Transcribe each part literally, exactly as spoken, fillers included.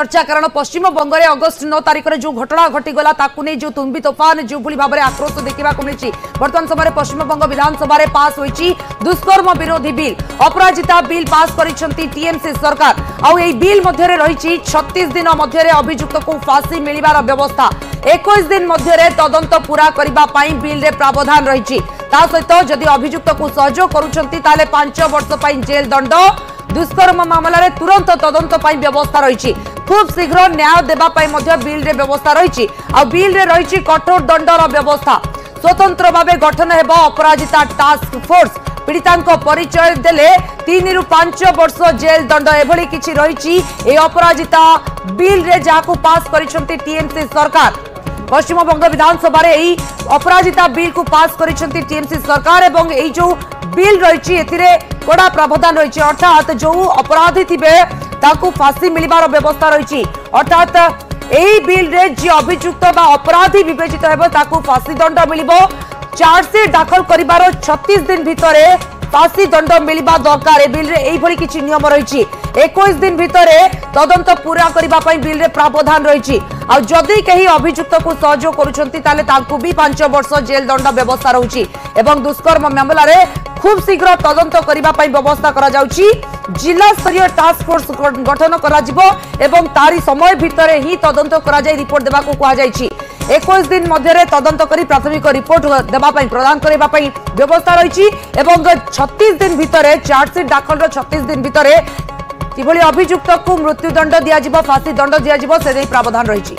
चर्चा कारण पश्चिम बंग में अगस्ट नौ तारिख में जो घटना घटीगला नहीं जो तुम्बी तोफान जो भाव में आक्रोश देखा मिली बर्तमान समय पश्चिम बंग विधानसभा पास होती दुष्कर्म विरोधी बिल अपराजिता बिल पास करिसेंती टीएमसी सरकार आउ एई बिल मध्य रही छत्तीस दिन मध्य अभियुक्त को फांसी मिलवार व्यवस्था इक्कीस दिन मध्य तदंत पूरा करने बिल रे प्रावधान रही सहित जदि अभियुक्त को सहयोग करुछंती ताले पांच वर्ष जेल दंड दुष्कर्म मामलें तुरंत तदंत व्यवस्था रही खूब शीघ्र न्याय देवाई बिल रे व्यवस्था रही बिल रे रही कठोर दंडर व्यवस्था स्वतंत्र भाव गठन हेब अपराजिता टास्क फोर्स पीड़िता परिचय देले तीन रु पांच वर्ष जेल दंड एभली किछि रही अपराजिता बिल रे जाकू पास करिसेंती टीएमसी सरकार पश्चिम बंग विधानसभा अपराजिता बिल को पास करिसेंती टीएमसी सरकार एवं एई जो बिल रही कड़ा प्रावधान रही अर्थात जो अपराधी थे ताकू फांसी मिलवार व्यवस्था रही अर्थात यही बिल रे जी अभियुक्त बा अपराधी विवेचित हेबो ताकू फांसी दंड मिलिबो चार्जसीट दाखल करिबार छत्तीस दिन भितर फांसी दंड मिलवा दरकार ए बिल रे एई भली किछि नियम रही इक्कीस दिन भितर तदंत पूरा करबा पई बिल रे प्रावधान रही आ जदि कहीं अभियुक्त को सहयोग करुछंती ताले ताकू भी पांच वर्ष जेल दंड व्यवस्था रही एवं दुष्कर्म मामला रे खूब शीघ्र तदंत करबा पई व्यवस्था करा जाउची जिला स्तरीय टास्क फोर्स गठन करा जिवो एवं तारी समय भितर ही तदंत करा जाय रिपोर्ट देबा को कहा जायछि इक्कीस दिन मध्य तदंत करी प्राथमिक रिपोर्ट देबा पई प्रदान करबा पई व्यवस्था रही एवं छत्तीस दिन भितर चार्जसीट दाखल छत्तीस दिन भितर किभली अभियुक्त को मृत्युदंड दिया जिवो फांसी दंड दिया जिवो से देई प्रावधान रही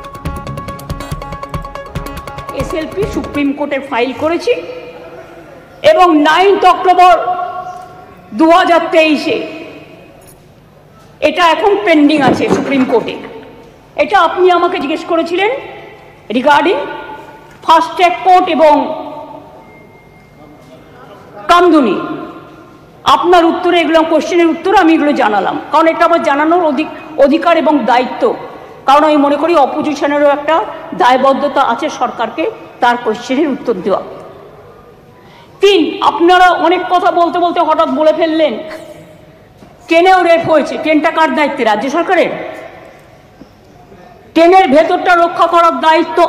एसएलपी सुप्रीम कोर्टे फाइल करेछि एवं नाइन्थ अक्टोबर दो हज़ार तेईस এটা এখন পেন্ডিং আছে সুপ্রিম কোর্টে এটা আপনি আমাকে জিজ্ঞেস করেছিলেন রিগার্ডিং ফাস্ট ট্র্যাক কোর্ট এবং কামদুনি আপনার উত্তরে এগুলো কোশ্চেনের উত্তর আমি এগুলো জানালাম কারণ এটা আমার জানানোর অধিকার এবং দায়িত্ব কারণ আমি মনে করি অপোজিশনেরও একটা দায়বদ্ধতা আছে সরকারকে তার কোশ্চেনের উত্তর দেওয়া तीन আপনারা অনেক কথা বলতে বলতে হঠাৎ বলে ফেললেন ট্রেনেও রেপ হয়েছে ট্রেনটা কার দায়িত্বে রাজ্য সরকারের ট্রেনের ভেতরটা রক্ষা করার দায়িত্ব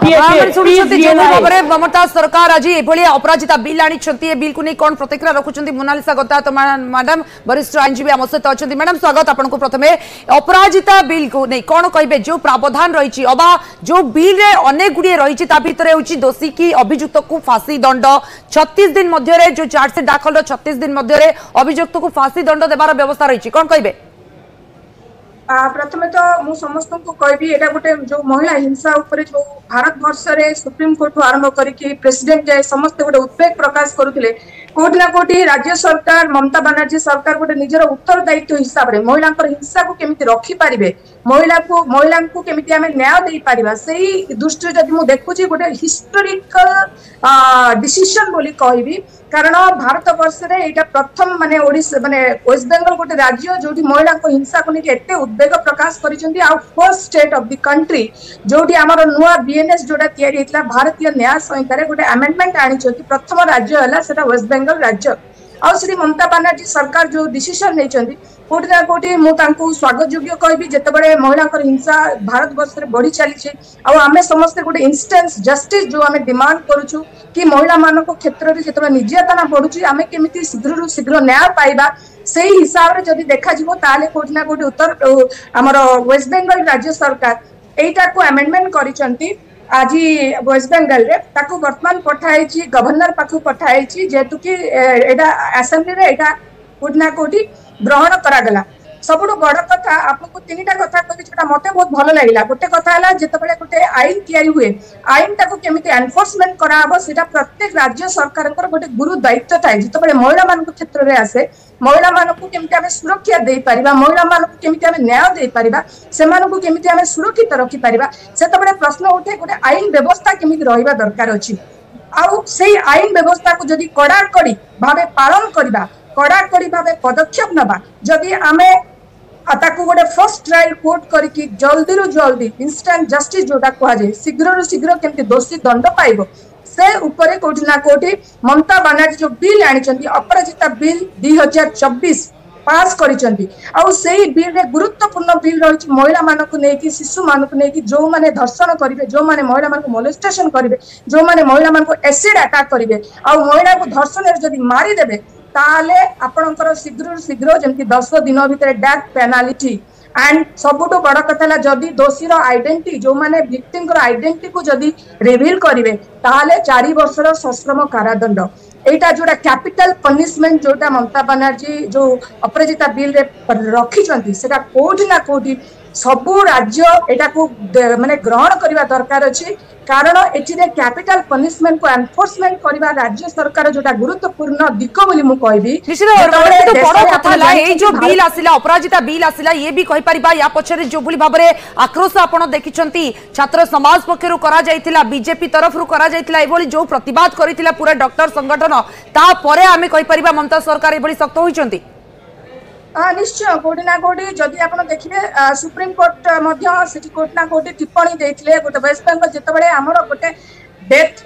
আর মমতা সরকার আজ এভাবে অপরাজিতা বিল আনিছন্তি এ বিল কু নেই কোন প্রতিক্রিয়া রাখুছন্তি মোনালিসা গতা তো ম্যাডাম বরিষ্ঠ আইনজীবী আম সহিত অছন্তি ম্যাডাম স্বাগত আপনাଙ୍କୁ প্রথমে অপরাজিতা বিল কু নেই কোন কইবে যে প্রাবধান রহিছি অবা যে বিল রে অনেক গুড়িয়ে রহিছি তা ভিতরে হচ্ছে দোষী কি অভিযুক্ত কু ফাঁসি দণ্ড ছত্রিশ দিন মধ্যে যে চার্জশিট দাখল ছত্রিশ দিন মধ্যে অভিযুক্ত কু ফাঁসি দণ্ড দেবার ব্যবস্থা রয়েছে কোন কইবে प्रथम तो मु समस्त को कहबी एटा गोटे जो महिला हिंसा ऊपर जो भारत वर्ष रे सुप्रीम कोर्ट आरंभ करके प्रेसिडेंट जाए समस्त गोटे उद्वेग प्रकाश करुले कोटि ना कोटि राज्य सरकार ममता बनर्जी सरकार गोटे निजर उत्तरदायित्व हिसाब रे महिला हिंसा को केमिति रखी पारिबे महिला को महिला को केमिति आमे न्याय देई पारिबा सेही दृष्टि जदि मु देखुची गोटे हिस्टोरिकल डिसीजन बोली कहबी कारण भारत वर्ष रे एटा प्रथम माने ओडिशा माने वेस्ट बेंगल गोटे राज्य जोटी महिला को हिंसा को लेके एते उद्वेग प्रकाश करिसेंती आ first state of the country जोटी हमर नुवा बीएनएस जोटा तयारी हेतला भारतीय न्याय संहिता रे गोटे अमेंडमेंट आनिछथि प्रथम राज्य हला सेटा वेस्ट बेंगल राज्य आ श्री ममता बनर्जी सरकार जो डिसीजन नेचंती कोटि ना कोटि मु तांको स्वागत योग्य कहबी जते बडे महिला को हिंसा भारत वर्ष रे बढ़ी चली छे आ हमें समस्त गोटे इंस्टेंस जस्टिस जो हमें डिमांड करूछु कि महिला मान को क्षेत्र रे जते निर्यातना बढ़ुची हमें केमिति शीघ्र शीघ्र न्याय पाइबा सेही हिसाब रे जदि देखा जिवो ताले कोटि ना कोटि उत्तर हमर वेस्ट बेंगल राज्य सरकार एटा को अमेंडमेंट करिसंती आज वेस्ट बेंगल रे ताको वर्तमान पठाई गवर्नर पाखु पठाई जेतु कि एटा असेंबली रे एटा कोटि ना कोटि ग्रहण करागला सबुठ बड़ कथा आपको तीन टा कथा कहि जोटा मते बहुत भलो लागिला गोटे कथा हला जते बेले गोटे आईन तयारी हुए आईन टाको केमिति एनफोर्समेंट कराबो सेटा प्रत्येक राज्य सरकारकर गोटे गुरु दायित्व थाए जते बेले महिला मान को क्षेत्र रे आसे महिला मान को केमिति हमें सुरक्षा दे परिबा महिला मान को केमिति हमें न्याय दे परिबा से मान को केमिति हमें सुरक्षित रखि परिबा सेते बेले प्रश्न उठे गोटे आईन व्यवस्था केमिति रहिबा दरकार अछि आउ सेही आईन व्यवस्था को जदि कड़ा कड़ी भाबे पालन करबा कड़ा कड़ी भाबे पदक्षेप नबा जदि आमे ताकू गोटे फर्स्ट ट्रायल कोर्ट करके जल्दी रु जल्दी इंस्टेंट जस्टिस जोटा कह जाए शीघ्र रु शीघ्र केमती दोषी दंड पाइबो से ऊपर कोटि ना कोटि ममता बनर्जी जो बिल आनी अपराजिता बिल दुई हजार चौबीस पास करिसेंती आ सेही बिल रे गुरुत्वपूर्ण बिल रही महिला मानक नहीं शिशु मानक नहीं जो माने धर्षण करेंगे जो माने महिला मानक मोलेस्टेशन करेंगे जो माने महिला मानक एसिड अटैक करेंगे आ महिला को धर्षण जदि मारिदेवे ताले आपणकर शीघ्र शीघ्र जमती दस दिन भितर डेथ पेनाल्टी एंड सबुठ बड़ कथा जदि दोषीर आइडेंटिटी जो माने विक्टिम आइडेंटिटी को जदि रिवील करेंगे ताले चार वर्षर सश्रम कारादंड एटा जोटा कैपिटल पनिशमेंट जोटा ममता बनर्जी जो अपराजिता बिल रे रखी सेटा कोठी ना कोठी सबु राज्य एटा को माने ग्रहण करबा दरकार अछि कारण एथिरे कैपिटल पनिशमेंट को एनफोर्समेंट करबा राज्य सरकार जोटा गुरुत्वपूर्ण दिक्क बोली मु कहबी निश्चित तो बड़ कथा ला ए जो बिल आसिला अपराजिता बिल आसिला ये भी कहि परिबा या पछरे जो भली भाबरे आक्रोश आपण देखिचंती छात्र समाज पक्षरु करा जायतिला बीजेपी तरफरु करा जायतिला एभली जो प्रतिवाद करितिला पूरा डॉक्टर संगठन ता परे आमे कहि परिबा ममता सरकार एभली सख्त होइचंती निश्चय कोटी ना कोटी जदि आप देखिए सुप्रीम कोर्ट कोर्ट ना कोटी टिप्पणी देते गोटे वेस्ट बेंगल जिते आमर गोटे death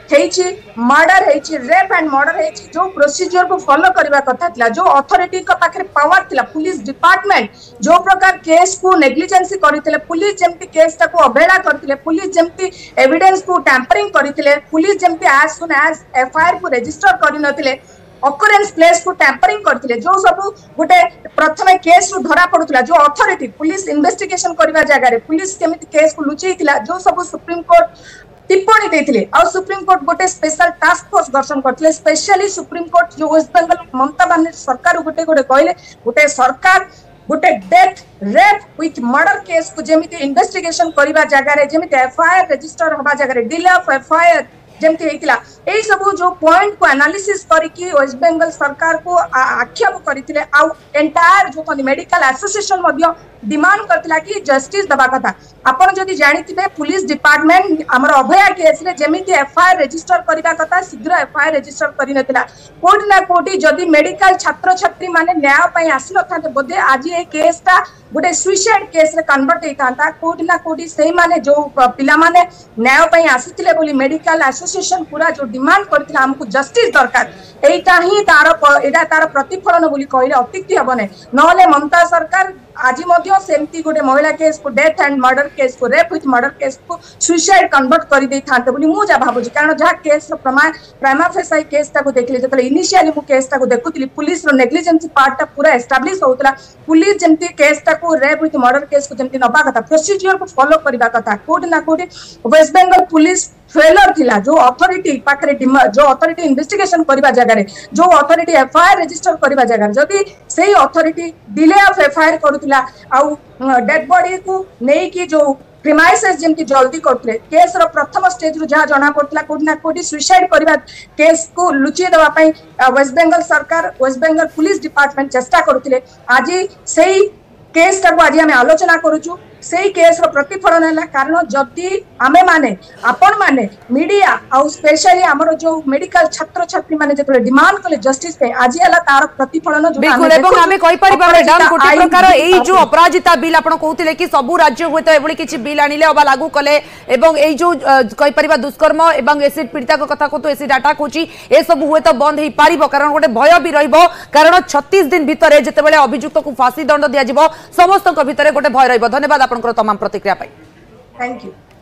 murder rape and murder जो प्रोसीजर को फॉलो करने कथा था जो अथॉरिटी पाखे पावर थिला पुलिस डिपार्टमेंट जो प्रकार केस को नेग्लिजेंसी करते पुलिस जमती केस टाको अवहेला करते पुलिस जमती एविडेंस को टैंपरिंग करते पुलिस जमती एज सुन एज एफआईआर को रजिस्टर करनथिले ऑकरेंस प्लेस को टैंपरिंग करथिले जो सब गोटे प्रथमे केस रु धरा पड़ुतला जो अथॉरिटी पुलिस इन्वेस्टिगेशन करबा जगह रे पुलिस केमिति केस को लुचैतिला जो सब सुप्रीम कोर्ट टिप्पणी देथिले और सुप्रीम कोर्ट गोटे स्पेशल टास्क फोर्स गठन करथिले स्पेशली सुप्रीम कोर्ट जो वेस्ट बेंगल ममता बनर्जी सरकार गोटे गोटे कहले गोटे सरकार गोटे death rape with murder case को जेमिति इन्वेस्टिगेशन करबा जगह रे जेमिति एफआईआर रजिस्टर होबा जगह रे डिले ऑफ एफआईआर जमती होता यही सब जो पॉइंट को एनालिसिस करके वेस्ट बेंगल सरकार को आक्षेप करते एंटायर जो मेडिकल एसोसिएशन डिमांड करथिला कि जस्टिस दबा कथा आपण जदि जानिथिबे पुलिस डिपार्टमेंट हमर अभया केस रे जेमिति एफआईआर रजिस्टर करबा कथा शीघ्र एफआईआर रजिस्टर करि नथिला कोर्ट ना कोर्ट जदि मेडिकल छात्र छात्री माने न्याय पई आसी नथाते बोधे आज ए केसटा गोटे सुइसाइड केस रे कन्वर्ट हेतांता कोर्ट ना कोर्ट सेही माने जो पिला माने न्याय पई आसीथिले बोली मेडिकल एसोसिएशन पूरा जो डिमांड करथिला हमकु जस्टिस दरकार एटा ही तार एटा तार प्रतिफलन बोली कहले अतिक्ति हबने नहले ममता सरकार आज सेमती गोटे महिला केस को डेथ एंड मर्डर केस को रेप विथ मर्डर केस को सुइसाइड कन्वर्ट कर दे था मुझे जहाँ भावुँ कारण जहाँ केस प्राइमा फेसाई केस देखिए जो इनिशियली मु केस देखुली पुलिस नेग्लिजेंसी पार्ट पूरा एस्टाब्लिश होता पुलिस जमती case rape with murder case को जमती नवा कथा प्रोसीजर को फॉलो करने कथा कोर्ट ना court West Bengal police failure थिला जो अथॉरिटी पाखरे जो अथॉरिटी इन्वेस्टिगेशन करबा जगह रे जो अथॉरिटी एफआईआर रजिस्टर करबा जगह जदि सेही अथॉरिटी डिले ऑफ एफआईआर करूतिला आउ डेड बॉडी को नै कि जो प्रिमाइसेस जेमती जल्दी करते केस रो प्रथम स्टेज रु जहाँ जना पड़ता कोडी ना कोडी सुइसाइड करबा केस को लुचि देबा पई वेस्ट बेंगल सरकार वेस्ट बेंगल पुलिस डिपार्टमेंट चेष्टा करूतिले आज सेही केस टाको आज आम आलोचना करूछु सेही केस रो प्रतिफलन है कारण जदि आमे माने आपण माने मीडिया आउ स्पेशली हमर जो मेडिकल छात्र छात्री माने जेतले डिमांड कले जस्टिस पे आज हला तार प्रतिफलन जो बिल्कुल एवं आमे कहि परिबा मैडम कोटी प्रकार एई जो अपराजिता बिल आपण कहउतिले कि सबु राज्य होय तो एबोली किछि बिल आनिले अबा लागू कले एवं एई जो कहि परिबा दुष्कर्म एवं एसिड पीड़िता को कथा को तो एसिड अटैक होची ए सब होय तो बंद हे पारिबो कारण गोटे भय भी रहइबो कारण छत्तीस दिन भितरे जेतेबेले अभियुक्त को फांसी दंड दिया जिवो समस्त को भितरे गोटे भय रहइबो धन्यवाद आपनकर तमाम प्रतिक्रिया पाई थैंक यू।